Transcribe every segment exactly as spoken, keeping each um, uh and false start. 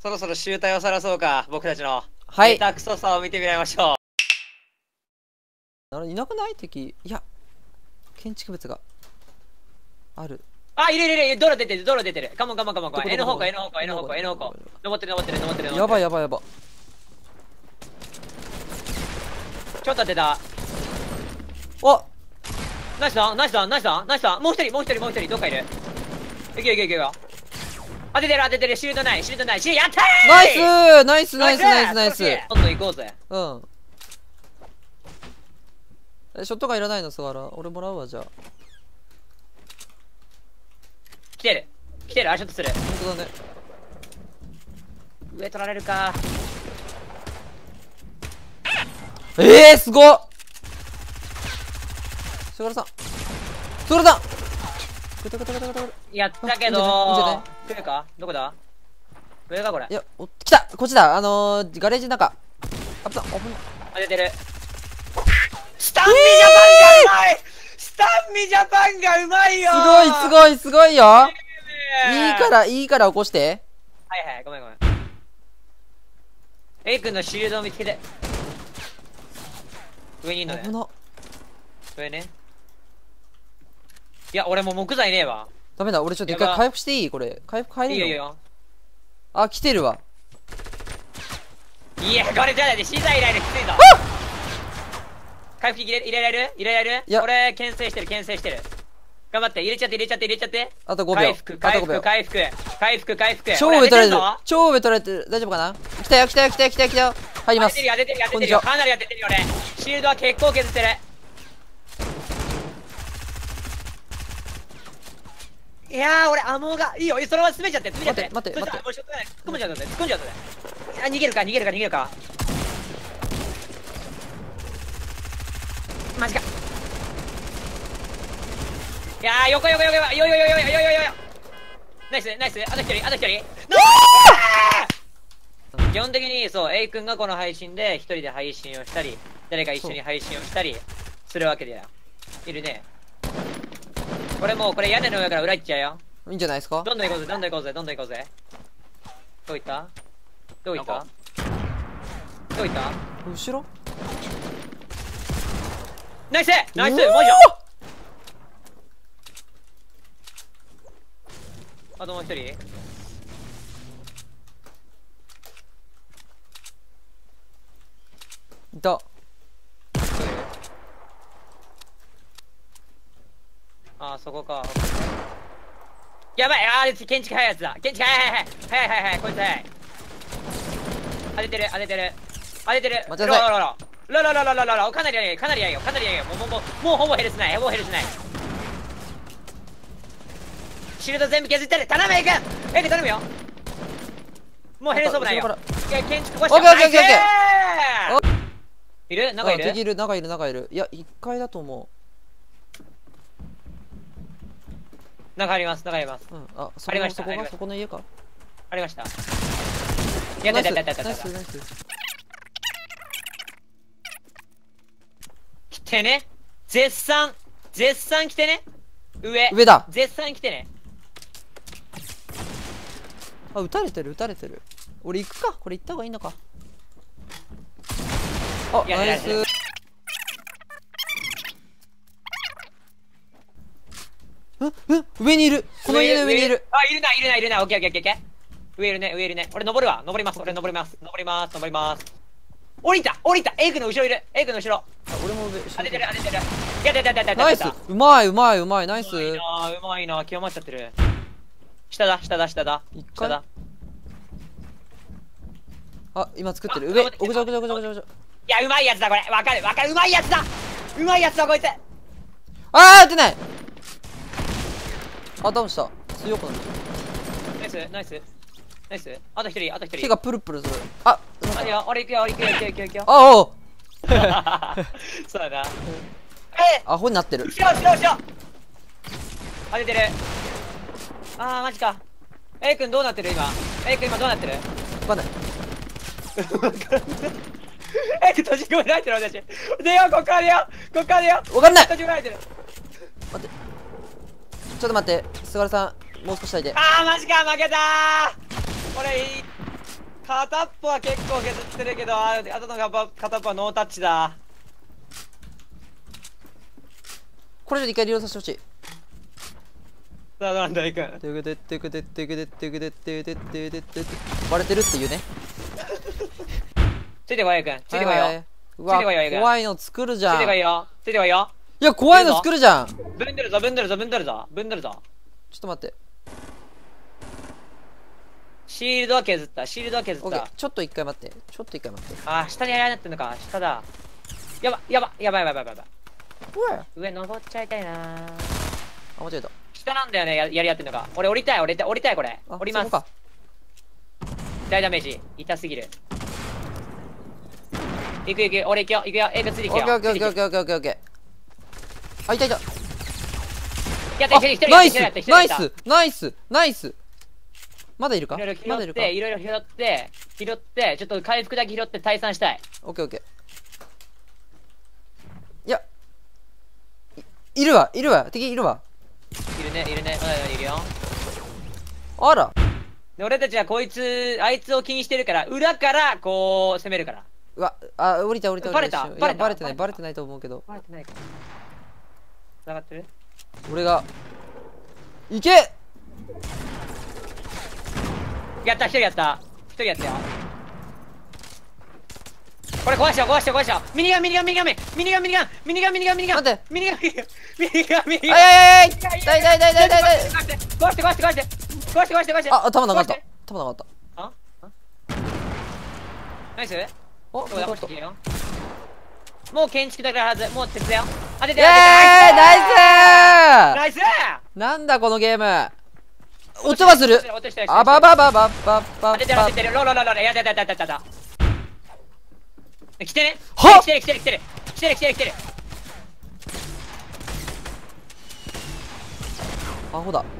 そろそろ集大を晒そうか、僕たちの。 はい。 下手くそさを見てみましょう。 あれ、いなくない敵。いや、建築物がある。 あ、いるいるいる、道路出てる、道路出てる。カモンカモンカモンカモン。N 方向、N 方向、N 方向、N 方向。登ってる、登ってる、登ってる。 やばいやばいやばい。 ちょっと出た。 お、 ナイスだ、ナイスだ、ナイスだ、ナイスだ。もう一人、もう一人、もう一人、どっかいる。いけるいけるいけるよ。当ててる当ててる、シールドない、シールドない、シールドやったー。 ナイスナイスナイスナイスナイス。 どんどん行こうぜ。 うん。え、ショットがいらないの、菅原。俺もらうわ、じゃあ。 来てる。来てる、あ、ショットする。 本当だね。 上取られるか。 ええー、すごっ。菅原さん。菅原さん。 やったけど来るか、どこだ、上かこれ。 いや、お、来た、こっちだ。あのー、ガレージの中。あった、危ない。 当ててる。スタンミジャパンがうまい、スタンミジャパンがうまいよ。 すごいすごいすごいよ。いいからいいから起こして。 はいはい、ごめんごめん。A 君のシールドを見つけて。上にいんのね。上ね。いや、俺もう木材ねえわ。 ダメだ、俺ちょっと一回回復していい？これ回復入れるの？いいよいいよ。あ、来てるわ。 いや、これじゃないで、資材いられる、きついぞ。回復入れ入れられる入れられる。いや、俺牽制してる、牽制してる。頑張って、入れちゃって、入れちゃって、入れちゃって。 あとごびょう。 回復、回復、回復、回復、回復。 超上取られてる。超上取られてる。大丈夫かな？来たよ、来たよ、来たよ、来たよ、来たよ。入ります。 当ててるよ、当ててるよ、当ててるよ。かなり当ててるよ、俺。シールドは結構削ってる。いやー、俺、アモが、いいよ、そのまま詰めちゃって、詰めちゃって。 待って、待って、待って。 もうしょうがない。突っ込んじゃうぞ、突っ込んじゃうぞ。あ、逃げるか、逃げるか、逃げるか。マジか。いやー、横横横横、よよよよよよよよよ。ナイス、ナイス、あと一人、あと一人。基本的に、そう、A 君がこの配信で、一人で配信をしたり、誰か一緒に配信をしたり、するわけだよ。いるね。これもう、これ屋根の上から裏行っちゃうよ。 いいんじゃないですか？ どんどん行こうぜ、どんどん行こうぜ、どんどん行こうぜ。どういったどういったどういった後ろナイスナイスマジよ。あともう一人いた。 あー、そこか。やばい、あー、建築早いやつだ。建築早い早い早い早い早い、こいつ早い。当ててる、当ててる。当ててる。 待ってください。 ロロロロロロロロロロロかなりやいよ、かなりやいよ、かなりやいよ。もう、もう、もう、もうほぼヘルスない、ほぼヘルスない。シールド全部削ってる。頼む、エイ君エイ君頼むよ。もうヘルスオブないよ。いや、建築壊しちゃう。オッケーオッケーオッケー。いる中いる敵いる、中いる、中いる。いや、いっかいだと思う。中あります、中あります。 うん、あ、そこの、そこが、そこの家か。 ありました。やったやったやったやった。ナイス、ナイス。来てね。絶賛、絶賛来てね。上。 上だ。 絶賛来てね。 あ、撃たれてる、撃たれてる。俺行くか。これ行った方がいいのか。あ、ナイス。うん、うん、上にいる。この家の上にいる。 あ、いるな、いるな、いるな。オッケーオッケーオッケー。上いるね、上いるね。俺登るわ。登ります。俺登ります。登ります。登ります。降りた降りた !A 君の後ろいる !A 君の後ろ。 俺も上。 当ててる、当ててる。やったやったやったやった。 ナイス。うまいうまいうまい、ナイス。 うまいな、うまいな。極まっちゃってる。下だ、下だ、下だ。下だ。 あ、今作ってる。上、屋上、屋上、屋上、屋上、屋上。いや、うまいやつだ、これ。わかる、わかる、うまいやつだうまいやつだ、こいつ。あー、撃てない。あ、ダウンした。強くなる。 ナイス、ナイス。ナイス。あと一人、あと一人。 手がプルプルする。あ、 あ、いや、俺行くよ、俺行くよ、行くよ、行くよ、行くよ。 あおそうだな。 えアホになってる。 後ろ、後ろ、後ろ。当ててる。あー、マジか。A 君どうなってる今。A 君今どうなってる。 わかんない。 A 君閉じ込められてる私。出よう、ここから出よう。ここから出よう。 わかんない。 閉じ込められてる。 待って。ちょっと待って。菅原さん、もう少しだいで。 あー、マジか、負けたー。これいい。 片っぽは結構削ってるけど、ああとの片片っぽはノータッチだ。 これで一回リロードさせてほしい。 さあ、なんだいくん。 てくでってくでってくでってくでってでってでってバレてるっていうね。 ついてこいよくん。ついてこいよ。 うわ、 ついてこいよくん。 怖いの作るじつゃん。 いてこいよ。ついてこいよ。 いや、怖いの作るじゃん。ちょぶんでるぞ、ぶんでるぞ、ぶんでるぞ、ぶんでるぞ。 っと待って。 シールドは削った、シールドは削っオッケー、 た。 ちょっと一回待って。ちょっと一回待って。 あ、下にあれなってんのか、下だ。やば、やば、やばいやばいやばいやばい。 うわ上登っちゃいたいな。 あ、間違えた。 下なんだよね、ややり合ってんのか。俺降りたい、降りたい、降りたい、これ。 あ、 降りますそこ。か。 大ダメージ。痛すぎる。行く行く、俺行くよ、行くよ、エイクついてきオッよ。 ケーオッケーオッケーオッケーオッケーオッケーオッケー。あ、いたいた。 やった、 あ、 一人一人ナイス一人やった、一人ナイやった。 スナイスナイス。まだいるかいろいろ拾まだいるかって、いろいろ拾って、拾って、ちょっと回復だけ拾って退散したい。 オッケーオッケー。いや、いいるわ、いるわ、敵いるわ。 いるね、いるね、まだいるよ。 あら。 で俺たちはこいつ、あいつを気にしてるから、裏からこう攻めるから。 うわ、あ、降りた降りた降りた。 バレたバレたいやバレてない、 バレたバレてないと思うけど。 バレてないか。繋がってる？ 俺が、いけ。 やった、一人やった。一人やったよ。これ壊しよう、壊しよう、壊しよう。ミニガン、ミニガン、ミニガン、ミニガン、ミニガン、ミニガン、ミニガン、ミニガン。 待って。 ミニガン、ミニガン、ミニガン、ミニガン。 あいやいやいやいや、痛い痛い痛い痛い痛い痛い。 壊して、壊して、壊して、壊して、壊して、壊して、壊して。 あ、弾なかった壊して。 弾なかった。 ああナイスお、 どこだよかった。 こっち来てよ。もう建築だからはず。もう鉄だよ。当ててイエーイ当ててナイスナイスなんだこのゲーム。落ちはする。 落としたよあばばばばばば当ててる当ててる。ロロロロロ。やったやったやったやったやった来てね。 はっ来てる来てる来てる来てる来てる来てる。 アホだ。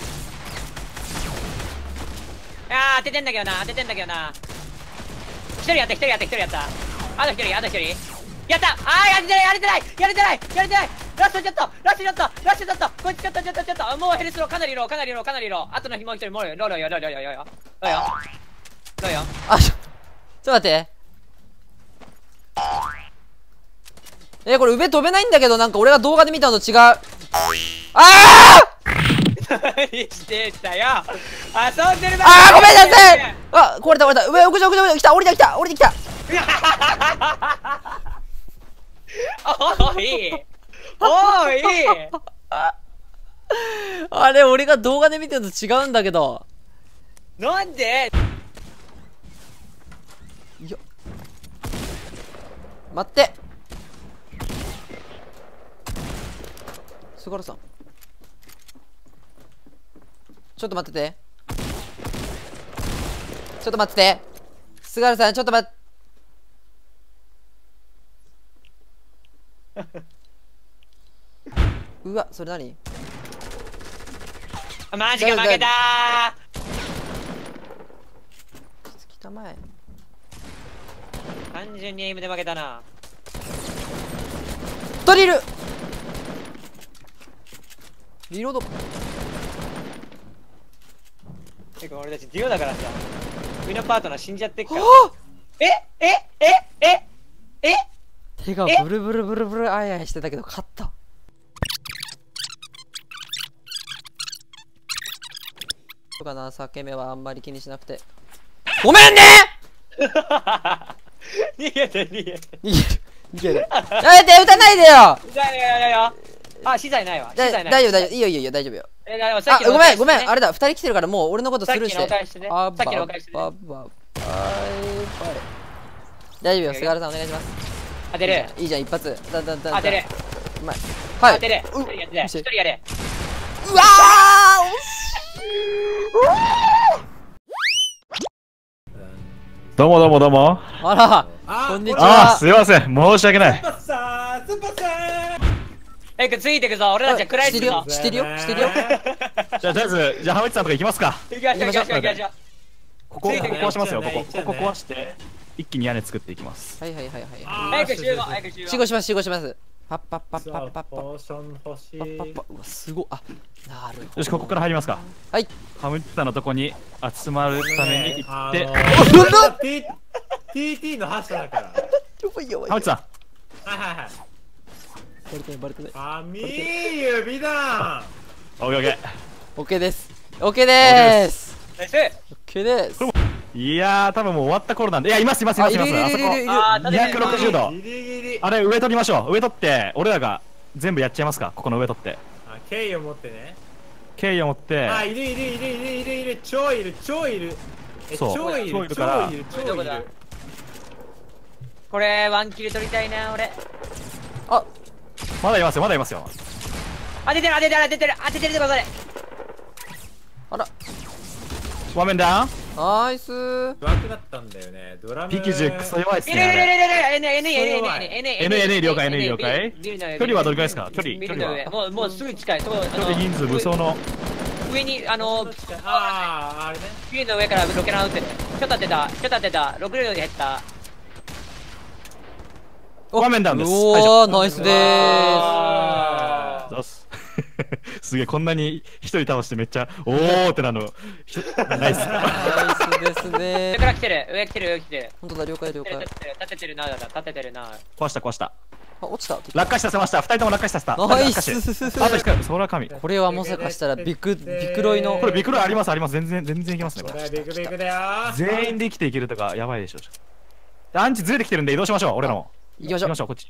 あー当ててんだけどな、当ててんだけどな。一人やった一人やった一人やった。あと一人あと一人やった。あーやれてないやれてないやれてないやれてない。ラストちょっとラストちょっとラストちょっとこいつちょっとちょっとちょっともうヘルスローかなりローかなりローかなりロー。あとのもう一人もうローローよローローよローよローよローよ。 あ、ちょ、ちょっと待って。え、これ上飛べないんだけど、なんか俺が動画で見たのと違う。ああ何してたよ遊んでる場あーごめんなさい。あ、壊れた壊れた。上、屋上屋上来た降りてきた降りてきた。 おいおいあれ、俺が動画で見てるのと違うんだけど。 なんでいや。待って。菅原さん。ちょっと待ってて。ちょっと待ってて。菅原さん、ちょっと待って。うわ、それ何？ マジか負けたー。来たまえ。 単純にエイムで負けたな。 ドリル。リロード。 てか俺たちデュオだからさ、上のパートナー死んじゃってっから。 はえええええ手がブルブルブルブルあいあいしてたけど勝った。とかな、裂け目はあんまり気にしなくて。ごめんね逃げて逃げて。 逃げる逃げる。やめて撃たないでよ。 いやいやいやいや。あ、資材ないわ。資だ材ない。 大丈夫大丈夫。いいよいいよいいよ大丈夫よ。 え、でもさっあ、 きのごめんごめん。 ああれだ、二人来てるからもう俺のことスルーして。 さっきのお返しねあさっきのお返しねばばばば大丈夫よ、菅原さんお願いします。 当てる。 いいじゃん、一発。だだだだ当てる。 うまい。はい。 当てる。 う一人やって。一人やれ。 うわどうもどうもどうも。 ーあら、こんにちあはあ、。すいません。申し訳ない。 え、くついてくぞ。俺たちは食らいつくぞ。 知ってるよ知ってるよ知ってるよ。 じゃあ、とりあえず、じゃあ、浜内さんとか行きますか。 行きましょう行きましょう行きましょう。 ここ、ここ壊しますよ、ここ。 行っちゃうねここ壊して、一気に屋根作っていきます。 はいはいはいはい。 早く集合早く集合。 集合します集合します。 パッパッパッパッパッパッポーション欲しい。 パッパッパ。うわすごい。あ、なるほど。 よし、ここから入りますか。 はい。 ハムツさんのとこに集まるために行ってあのー T- ティーティー の発射だから。 やばいやばい。 ハムツさんはいはいはい。 バレてないバレてない。 ファミーユ美談。 オッケーオッケオッケーです。オッケーでーす。 ナイス。 オッケーです。 ーいやー多分もう終わった頃なんで、いやいますいますいますいます。 あいるいるあそこいるいるいる。 あー、 にひゃくろくじゅうど。 ギリギリ。 あれ上取りましょう。上取って俺らが全部やっちゃいますか。ここの上取ってあ、敬意を持ってね。 敬意を持ってあ、いるいるいるいるいるいる。超いる超いる。えそう超いる超いるから超いる超いる。 これ、ワンキル取りたいな、俺。 あ、 まだいますよまだいますよ。 当ててる当ててる当ててる当ててるでござる。 あら、 ワンメンダウン。 ナイスー。 弱くなったんだよね。ドラム。 ピキジュクソ弱いっすいるいるいるいるね。 いる N N N N N N N 了解 N 了解距離はどれくらいですか。距離ビ距離はルの上もうもうすぐ近い。そう、あ距離人数無双の上にあのああ、あれね。 ビルの上からロケラン撃ってる。ちょっと当てた、ちょっと当てた、ろく両で減った。 ワンメンダウンです。 おー、ナイスでーあどうすすげえこんなに一人倒してめっちゃおーってなるのひナイス。 す。ナイスです上ねー。 から来てる、上来てる、上来てる。 本当だ、了解了解。 立ててる、立ててるな、立ててるな。 壊した壊した。 あ、落ちた。 落下死させました。二人とも落下死させた。 ナイ落下死ス。 あと光るそれは神。 これはもしかしたらビクビクロイのこれビクロイありますあります。全然全然いけますねこれ。 これビクビクだよー。 全員で生きていけるとかやばいでしょ。アンチずれてきてるんで移動しましょう。俺らも行きましょう行きましょうこっち。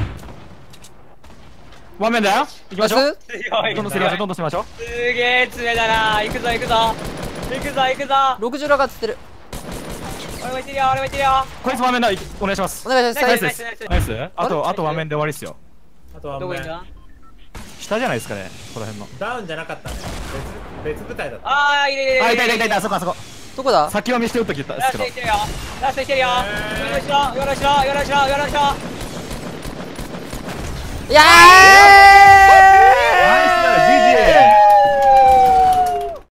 ワンメンだよ。行きましょう。 強い。 どんどん攻めましょうどんどん攻めましょう。 すげえ爪だな。行くぞ行くぞ。行くぞ行くぞ。 ろくじゅうラがつってる。 俺も行ってるよ、俺も行ってるよ。 こいつワンメンだお願いします。 お願いします。 ナイスでナイスナイスすナイス。あとあとワンメンで終わりっすよ。 あとはお前どこ行った下じゃないですかねこの辺の。 ダウンじゃなかったね。別別部隊だった。 あー、いるいるいる。 あいたいたいたいたあそこあそこ。 どこだ？ 先読みして打っとき言ったんですけどラスト行ってるよ。ラスト行ってるよ。よろしろ、よろしろ、よろしろ、よろしろ。 いや